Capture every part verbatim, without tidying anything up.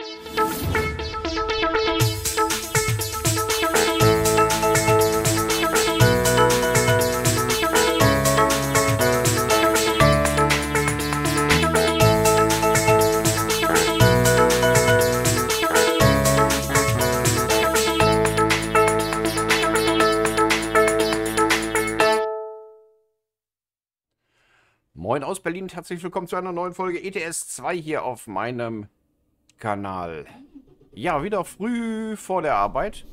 Moin aus Berlin und herzlich willkommen zu einer neuen Folge E T S zwei hier auf meinem Kanal. Ja, wieder früh vor der Arbeit.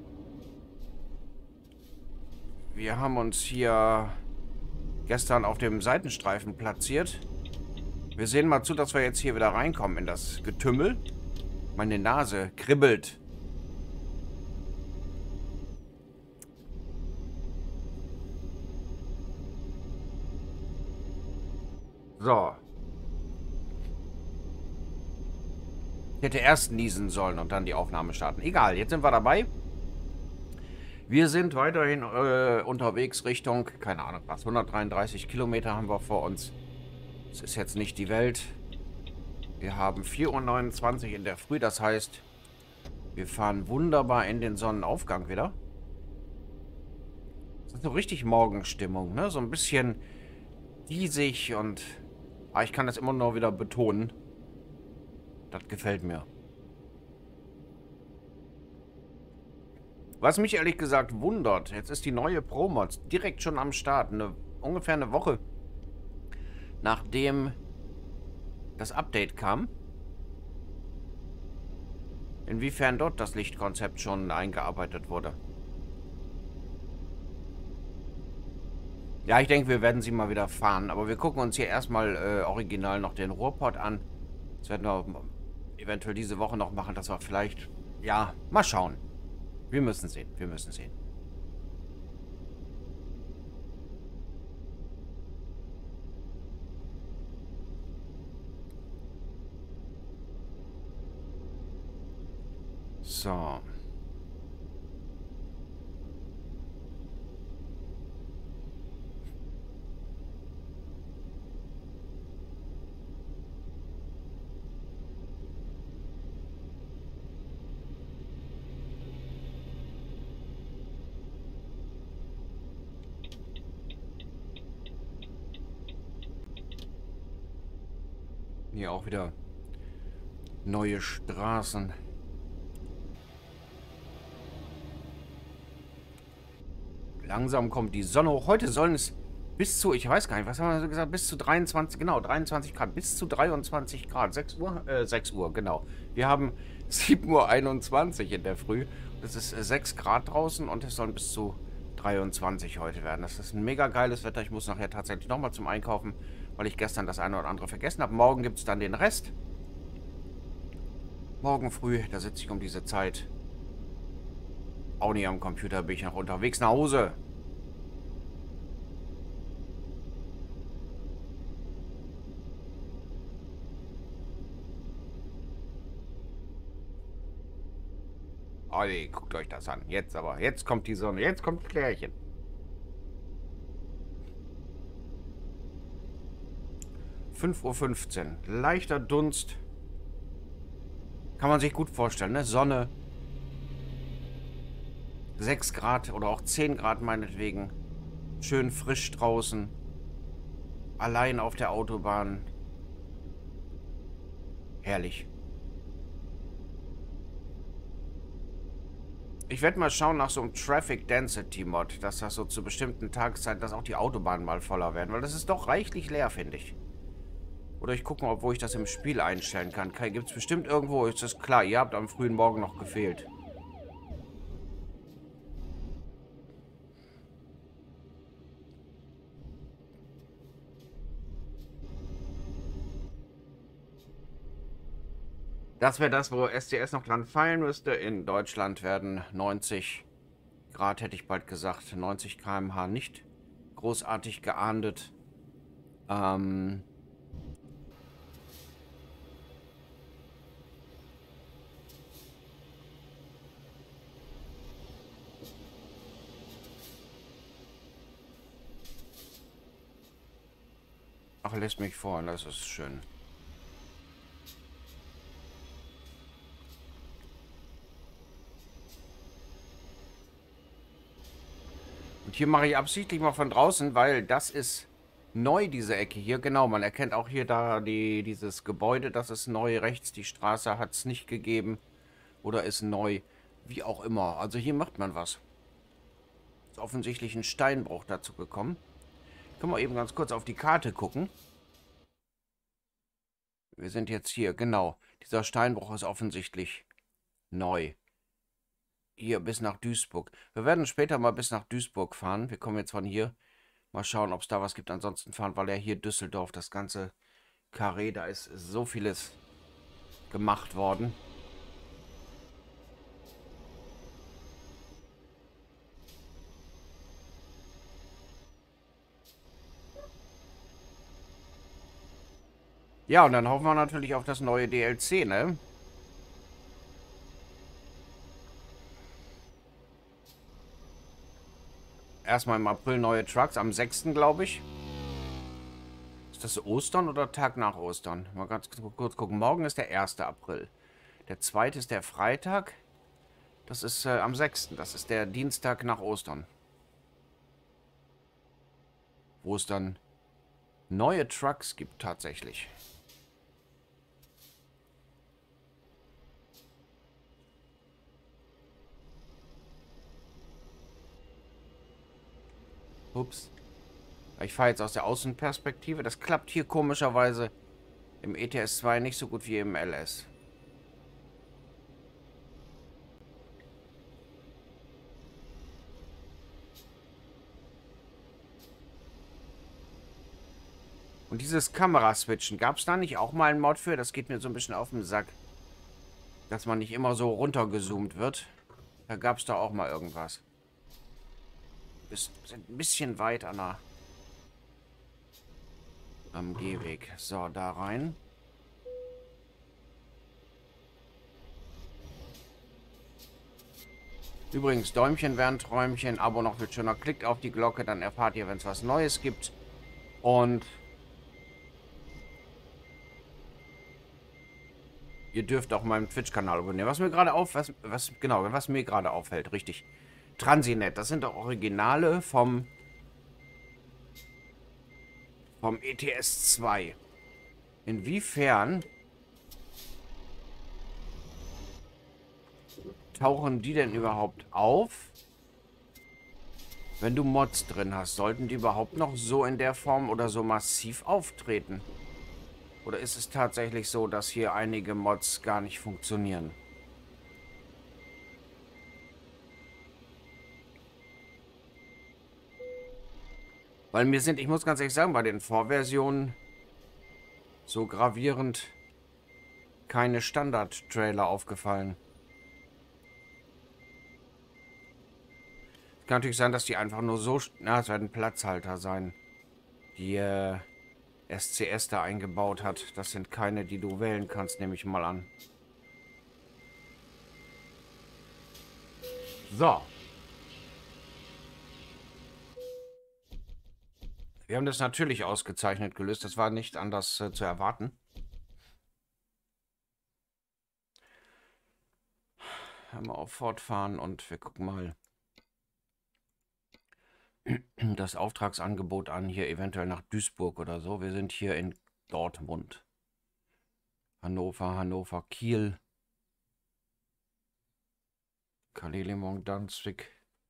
Wir haben uns hier gestern auf dem Seitenstreifen platziert. Wir sehen mal zu, dass wir jetzt hier wieder reinkommen in das Getümmel. Meine Nase kribbelt. So. Ich hätte erst niesen sollen und dann die Aufnahme starten. Egal, jetzt sind wir dabei. Wir sind weiterhin äh, unterwegs Richtung, keine Ahnung was, hundertdreiunddreißig Kilometer haben wir vor uns. Das ist jetzt nicht die Welt. Wir haben vier Uhr neunundzwanzig in der Früh, das heißt, wir fahren wunderbar in den Sonnenaufgang wieder. Das ist so richtig Morgenstimmung, ne? So ein bisschen diesig und... Ah, ich kann das immer nur wieder betonen. Das gefällt mir. Was mich ehrlich gesagt wundert, jetzt ist die neue Pro-Mods direkt schon am Start. Eine, ungefähr eine Woche nachdem das Update kam. Inwiefern dort das Lichtkonzept schon eingearbeitet wurde. Ja, ich denke, wir werden sie mal wieder fahren. Aber wir gucken uns hier erstmal äh, original noch den Ruhrpott an. Das werden wir eventuell diese Woche noch machen, dass wir vielleicht... Ja, mal schauen. Wir müssen sehen, wir müssen sehen. So. Hier auch wieder neue Straßen. Langsam kommt die Sonne hoch. Heute sollen es bis zu, ich weiß gar nicht, was haben wir gesagt, bis zu dreiundzwanzig, genau, dreiundzwanzig Grad, bis zu dreiundzwanzig Grad, sechs Uhr, äh, sechs Uhr, genau. Wir haben sieben Uhr einundzwanzig in der Früh. Das ist äh, sechs Grad draußen und es sollen bis zu dreiundzwanzig heute werden. Das ist ein mega geiles Wetter. Ich muss nachher tatsächlich nochmal zum Einkaufen, weil ich gestern das eine oder andere vergessen habe. Morgen gibt es dann den Rest. Morgen früh, da sitze ich um diese Zeit auch nicht am Computer, bin ich noch unterwegs nach Hause. Oh nee, guckt euch das an. Jetzt aber, jetzt kommt die Sonne, jetzt kommt Klärchen. fünf Uhr fünfzehn. Leichter Dunst. Kann man sich gut vorstellen, ne? Sonne. sechs Grad oder auch zehn Grad meinetwegen. Schön frisch draußen. Allein auf der Autobahn. Herrlich. Ich werde mal schauen nach so einem Traffic Density Mod, dass das so zu bestimmten Tageszeiten, dass auch die Autobahnen mal voller werden, weil das ist doch reichlich leer, finde ich. Oder ich gucke mal, wo ich das im Spiel einstellen kann. Gibt es bestimmt irgendwo, ist das klar, ihr habt am frühen Morgen noch gefehlt. Das wäre das, wo S C S noch dran feilen müsste. In Deutschland werden neunzig Grad, hätte ich bald gesagt, neunzig Kilometer pro Stunde nicht großartig geahndet. Ähm... Ach, lässt mich vor, das ist schön. Und hier mache ich absichtlich mal von draußen, weil das ist neu, diese Ecke hier. Genau, man erkennt auch hier da die, dieses Gebäude, das ist neu. Rechts die Straße hat es nicht gegeben. Oder ist neu. Wie auch immer. Also hier macht man was. Ist offensichtlich ein Steinbruch dazu gekommen. Können wir eben ganz kurz auf die Karte gucken. Wir sind jetzt hier, genau. Dieser Steinbruch ist offensichtlich neu. Hier bis nach Duisburg. Wir werden später mal bis nach Duisburg fahren. Wir kommen jetzt von hier. Mal schauen, ob es da was gibt. Ansonsten fahren wir ja hier Düsseldorf. Das ganze Karree, da ist so vieles gemacht worden. Ja, und dann hoffen wir natürlich auf das neue D L C, ne? Erstmal im April neue Trucks, am sechsten glaube ich. Ist das Ostern oder Tag nach Ostern? Mal ganz kurz gucken. Morgen ist der erste April. Der zweite ist der Freitag. Das ist äh, am sechsten Das ist der Dienstag nach Ostern. Wo es dann neue Trucks gibt tatsächlich. Ups. Ich fahre jetzt aus der Außenperspektive. Das klappt hier komischerweise im E T S zwei nicht so gut wie im L S. Und dieses Kameraswitchen, gab es da nicht auch mal einen Mod für? Das geht mir so ein bisschen auf den Sack. Dass man nicht immer so runtergezoomt wird. Da gab es da auch mal irgendwas. Wir sind ein bisschen weit an der... am Gehweg. So, da rein. Übrigens, Däumchen wären Träumchen, Abo noch viel schöner. Klickt auf die Glocke, dann erfahrt ihr, wenn es was Neues gibt. Und ihr dürft auch meinen Twitch-Kanal abonnieren. Was mir gerade auf, was, was, genau, was mir gerade auffällt, richtig. Transinet, das sind doch Originale vom vom E T S zwei. Inwiefern tauchen die denn überhaupt auf, wenn du Mods drin hast? Sollten die überhaupt noch so in der Form oder so massiv auftreten? Oder ist es tatsächlich so, dass hier einige Mods gar nicht funktionieren? Weil mir sind, ich muss ganz ehrlich sagen, bei den Vorversionen so gravierend keine Standard-Trailer aufgefallen. Es kann natürlich sein, dass die einfach nur so... Na, es werden Platzhalter sein, die äh, S C S da eingebaut hat. Das sind keine, die du wählen kannst, nehme ich mal an. So. Wir haben das natürlich ausgezeichnet gelöst. Das war nicht anders äh, zu erwarten. Haben wir auf Fortfahren und wir gucken mal das Auftragsangebot an, hier eventuell nach Duisburg oder so. Wir sind hier in Dortmund. Hannover, Hannover, Kiel. Kalelimong, Danzig.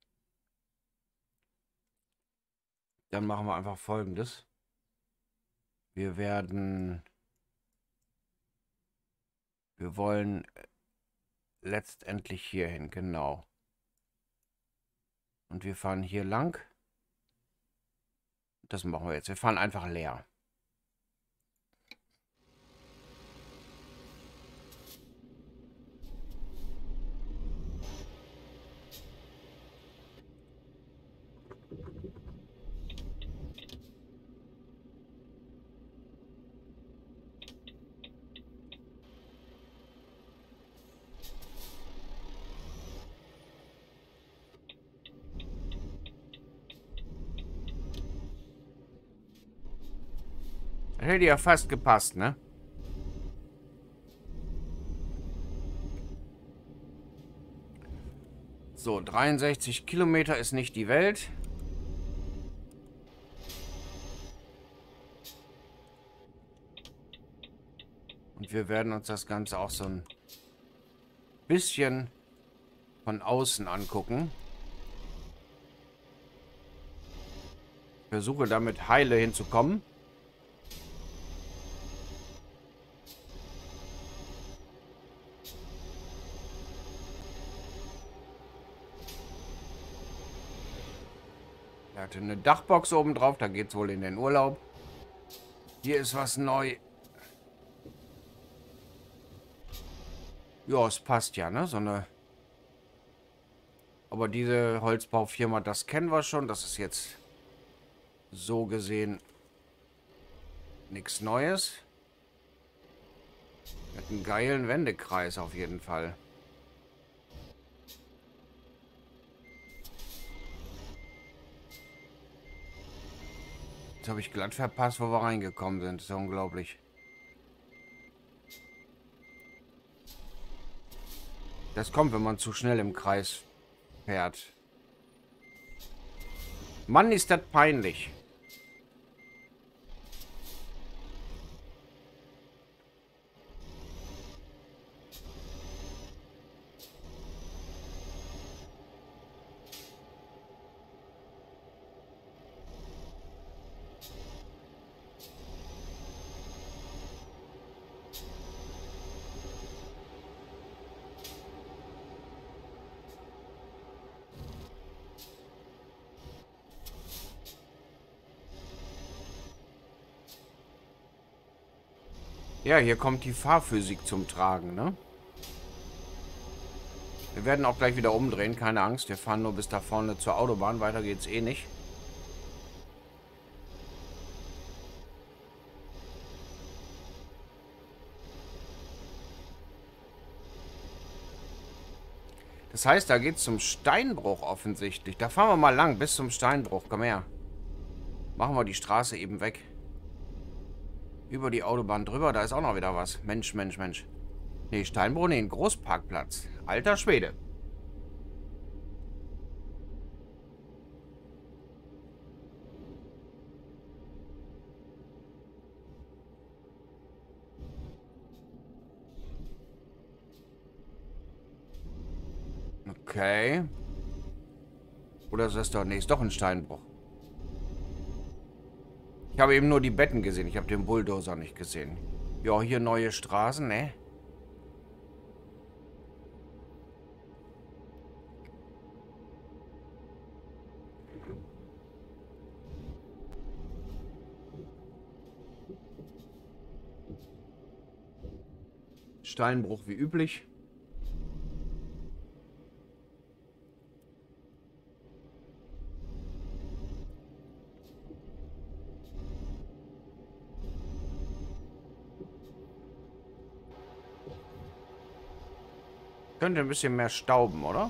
Dann machen wir einfach Folgendes. Wir werden... Wir wollen letztendlich hierhin, genau. Und wir fahren hier lang. Das machen wir jetzt. Wir fahren einfach leer. Das hätte ja fast gepasst, ne? So, dreiundsechzig Kilometer ist nicht die Welt. wir werden uns das Ganze auch so ein bisschen von außen angucken. Ich versuche damit heile hinzukommen. Er hatte eine Dachbox oben drauf, da geht es wohl in den Urlaub. Hier ist was neu. Ja, es passt ja, ne? So eine. Aber diese Holzbaufirma, das kennen wir schon. Das ist jetzt so gesehen nichts Neues. Hat einen geilen Wendekreis auf jeden Fall. Jetzt habe ich glatt verpasst, wo wir reingekommen sind. Das ist unglaublich. Das kommt, wenn man zu schnell im Kreis fährt. Mann, ist das peinlich. Ja, hier kommt die Fahrphysik zum Tragen, ne? Wir werden auch gleich wieder umdrehen, keine Angst. Wir fahren nur bis da vorne zur Autobahn. Weiter geht's eh nicht. Das heißt, da geht's zum Steinbruch offensichtlich. Da fahren wir mal lang, bis zum Steinbruch. Komm her. Machen wir die Straße eben weg. Über die Autobahn drüber, da ist auch noch wieder was. Mensch, Mensch, Mensch. Nee, Steinbruch, nee, ein Großparkplatz. Alter Schwede. Okay. Oder ist das doch... Nee, ist doch ein Steinbruch. Ich habe eben nur die Betten gesehen. Ich habe den Bulldozer nicht gesehen. Ja, hier neue Straßen, ne? Steinbruch wie üblich. Könnte ein bisschen mehr stauben, oder?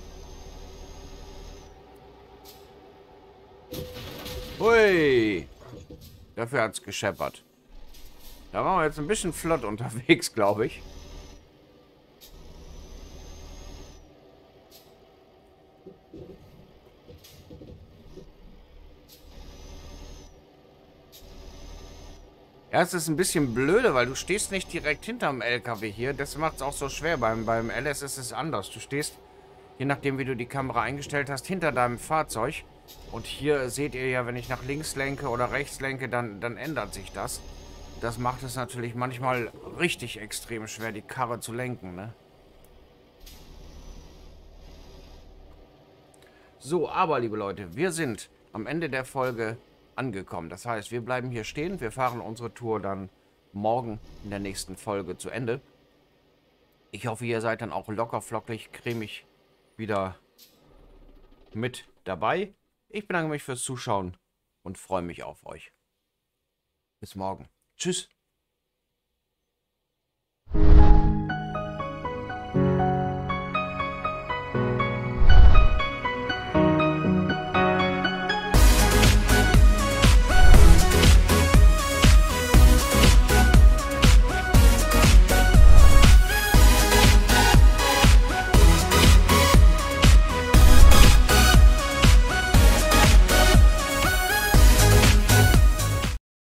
Hui! Dafür hat es gescheppert. Da waren wir jetzt ein bisschen flott unterwegs, glaube ich. Ja, es ist ein bisschen blöde, weil du stehst nicht direkt hinterm L K W hier. Das macht es auch so schwer. Beim, beim L S ist es anders. Du stehst, je nachdem wie du die Kamera eingestellt hast, hinter deinem Fahrzeug. Und hier seht ihr ja, wenn ich nach links lenke oder rechts lenke, dann, dann ändert sich das. Das macht es natürlich manchmal richtig extrem schwer, die Karre zu lenken, ne? So, aber liebe Leute, wir sind am Ende der Folge angekommen. Das heißt, wir bleiben hier stehen. Wir fahren unsere Tour dann morgen in der nächsten Folge zu Ende. Ich hoffe, ihr seid dann auch locker flockig, cremig wieder mit dabei. Ich bedanke mich fürs Zuschauen und freue mich auf euch. Bis morgen. Tschüss.